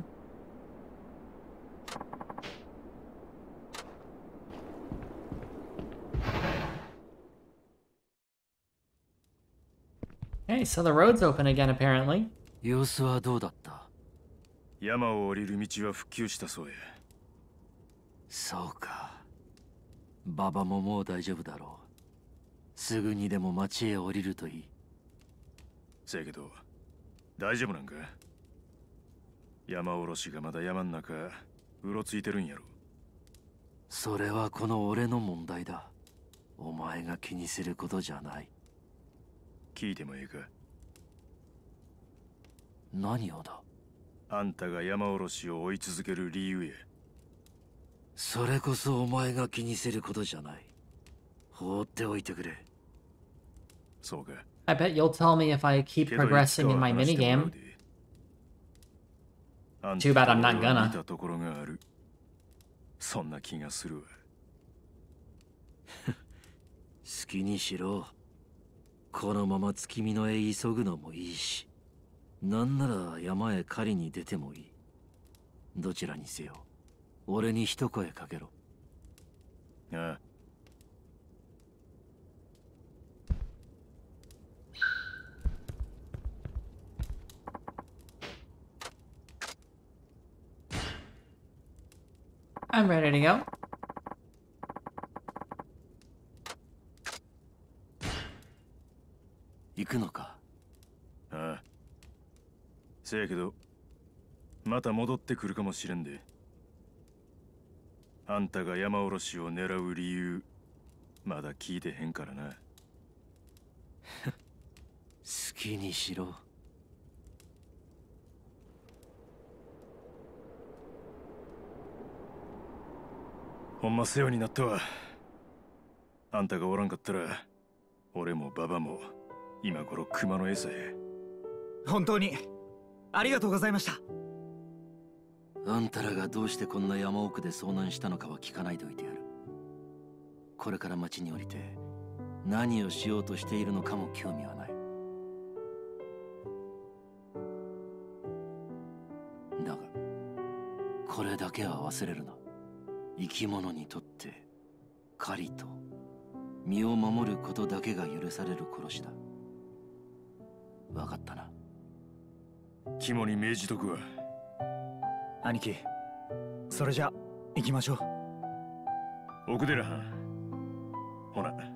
A: Okay, so the road's open again, apparently.
B: 様子はどうだった？
C: 山を降りる道は復旧したそうや。
B: そうか。馬場ももう大丈夫だろう。すぐにでも町へ降りるといい。
C: せやけど、大丈夫なんか？山おろしがまだ山ん中うろついてるんやろ。
B: それはこの俺の問題だ。お前が気にすることじゃない。
C: 聞いてもええか？
B: 何をだ？
C: あんたが山おろしを追い続ける理由や。
B: それこそお前が気にすることじゃない。放っておいてくれ。
C: そうか。
A: I bet you'll tell me if I keep progressing in my minigame. Too bad I'm not gonna.
C: 見たところがある。そんな気がするわ。
B: 好きにしろ。このまま月見のへ急ぐのもいいし、なんなら山へ狩りに出てもいい。どちらにせよ、俺に一声かけろ。
C: ああ。
A: I'm ready to go.
B: 行くのか？
C: ああ。せやけど、また戻ってくるかもしれんで。あんたが山おろしを狙う理由、まだ聞いてへんからな。
B: 好きにしろ。
C: ほんま世話になったわ。あんたがおらんかったら、俺もババも今頃熊の餌へ。
G: 本当にありがとうございました。
B: あんたらがどうしてこんな山奥で遭難したのかは聞かないでおいてやる。これから町に降りて何をしようとしているのかも興味はない。だがこれだけは忘れるな。生き物にとって狩りと身を守ることだけが許される殺しだ。分かったな。
C: 肝に銘じとくわ。
G: 兄貴、それじゃ行きましょう。
C: 奥寺藩、ほな。